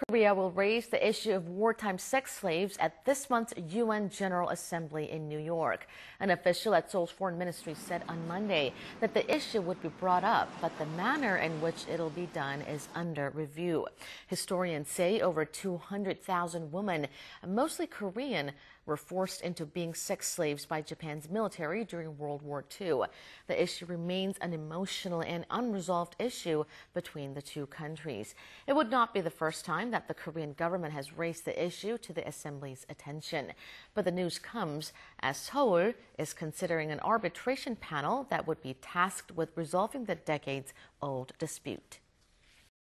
Korea will raise the issue of wartime sex slaves at this month's UN General Assembly in New York. An official at Seoul's foreign ministry said on Monday that the issue would be brought up, but the manner in which it'll be done is under review. Historians say over 200,000 women, mostly Korean, were forced into being sex slaves by Japan's military during World War II. The issue remains an emotional and unresolved issue between the two countries. It would not be the first time that the Korean government has raised the issue to the Assembly's attention. But the news comes as Seoul is considering an arbitration panel that would be tasked with resolving the decades-old dispute.